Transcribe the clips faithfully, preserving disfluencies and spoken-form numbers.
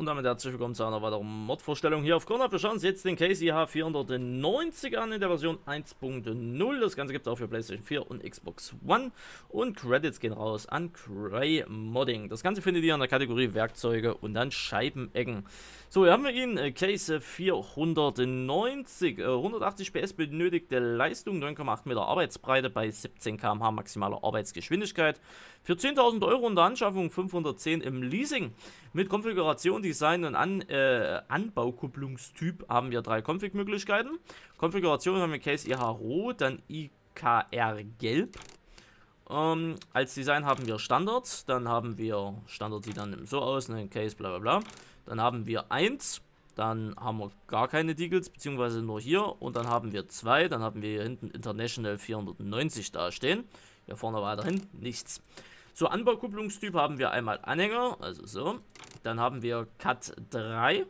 und damit herzlich willkommen zu einer weiteren Mod-Vorstellung hier auf Corner. Wir schauen uns jetzt den Case I H vierhundertneunzig an in der Version eins Punkt null. Das Ganze gibt es auch für PlayStation vier und Xbox One. Und Credits gehen raus an Cray Modding. Das Ganze findet ihr in der Kategorie Werkzeuge und dann Scheibenecken. So, hier haben wir ihn, äh, Case vierhundertneunzig, äh, hundertachtzig P S benötigte Leistung, neun Komma acht Meter Arbeitsbreite bei siebzehn Kilometer pro Stunde maximaler Arbeitsgeschwindigkeit. Für zehntausend Euro in der Anschaffung, fünfhundertzehn im Leasing. Mit Konfiguration, Design und An äh, Anbaukupplungstyp haben wir drei Config-Möglichkeiten. Konfiguration haben wir Case I H Rot, dann I K R Gelb. Ähm, als Design haben wir Standard, dann haben wir, Standard sieht dann so aus, ne, Case bla bla bla. Dann haben wir eins, dann haben wir gar keine Deagles, beziehungsweise nur hier. Und dann haben wir zwei, dann haben wir hier hinten International vierhundertneunzig dastehen. Hier vorne weiterhin nichts. So, Anbaukupplungstyp haben wir einmal Anhänger, also so. Dann haben wir Cat drei.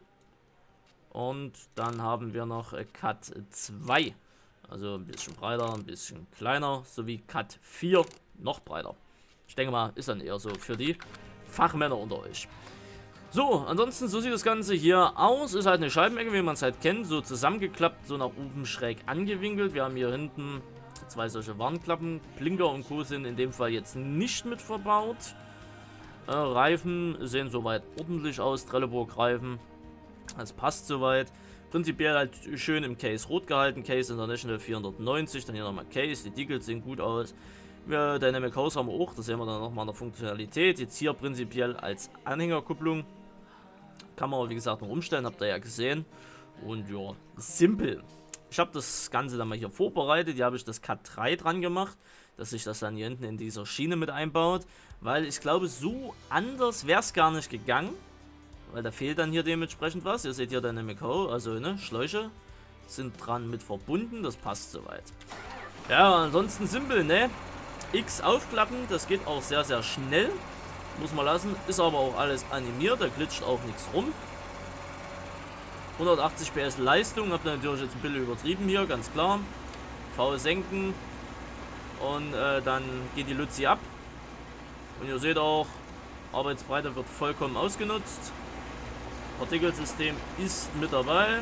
Und dann haben wir noch Cat zwei. Also ein bisschen breiter, ein bisschen kleiner, sowie Cat vier, noch breiter. Ich denke mal, ist dann eher so für die Fachmänner unter euch. So, ansonsten, so sieht das Ganze hier aus. Ist halt eine Scheibenecke, wie man es halt kennt. So zusammengeklappt, so nach oben schräg angewinkelt. Wir haben hier hinten zwei solche Warnklappen. Blinker und Co. sind in dem Fall jetzt nicht mit verbaut. Äh, Reifen sehen soweit ordentlich aus. Trelleborg-Reifen. Das passt soweit. Prinzipiell halt schön im Case rot gehalten. Case International vierhundertneunzig. Dann hier nochmal Case. Die Deagles sehen gut aus. Wir Dynamic Hose haben wir auch. Das sehen wir dann nochmal in der Funktionalität. Jetzt hier prinzipiell als Anhängerkupplung. Kann man aber wie gesagt noch umstellen. Habt ihr ja gesehen. Und ja, simpel. Ich habe das Ganze dann mal hier vorbereitet. Hier habe ich das Cat drei dran gemacht. Dass sich das dann hier hinten in dieser Schiene mit einbaut. Weil ich glaube, so anders wäre es gar nicht gegangen. Weil da fehlt dann hier dementsprechend was. Ihr seht hier Dynamic Hose, also ne, Schläuche sind dran mit verbunden. Das passt soweit. Ja, ansonsten simpel, ne? X aufklappen, das geht auch sehr, sehr schnell. Muss man lassen. Ist aber auch alles animiert, da glitscht auch nichts rum. hundertachtzig P S Leistung, habt ihr natürlich jetzt ein bisschen übertrieben hier, ganz klar. V senken. Und äh, dann geht die Luzi ab. Und ihr seht auch, Arbeitsbreite wird vollkommen ausgenutzt. Partikelsystem ist mit dabei.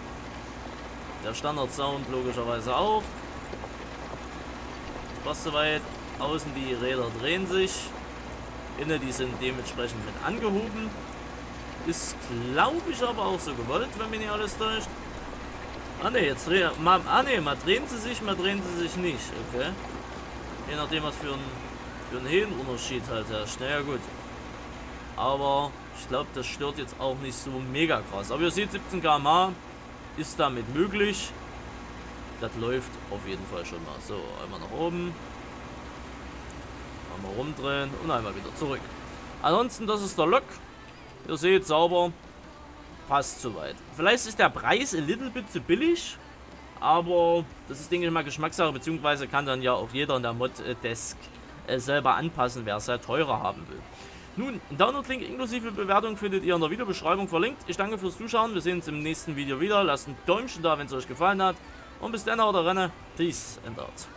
Der Standard-Sound logischerweise auch. Passt soweit. Außen die Räder drehen sich. Innen die sind dementsprechend mit angehoben. Ist, glaube ich, aber auch so gewollt, wenn mir nicht alles täuscht. Ah ne, jetzt drehen. Ah ne, mal drehen sie sich, mal drehen sie sich nicht. Okay. Je nachdem, was für ein, für ein Höhenunterschied halt herrscht. Naja, gut. Aber ich glaube, das stört jetzt auch nicht so mega krass. Aber ihr seht, siebzehn Kilometer pro Stunde ist damit möglich. Das läuft auf jeden Fall schon mal. So, einmal nach oben. Einmal rumdrehen und einmal wieder zurück. Ansonsten, das ist der Lok. Ihr seht, sauber. Passt soweit. Vielleicht ist der Preis ein little bit zu billig. Aber das ist, denke ich mal, Geschmackssache. Beziehungsweise kann dann ja auch jeder in der Mod-Desk äh, selber anpassen, wer es halt teurer haben will. Nun, einen Download-Link inklusive Bewertung findet ihr in der Videobeschreibung verlinkt. Ich danke fürs Zuschauen. Wir sehen uns im nächsten Video wieder. Lasst ein Däumchen da, wenn es euch gefallen hat. Und bis dann, haut rein. Peace and out.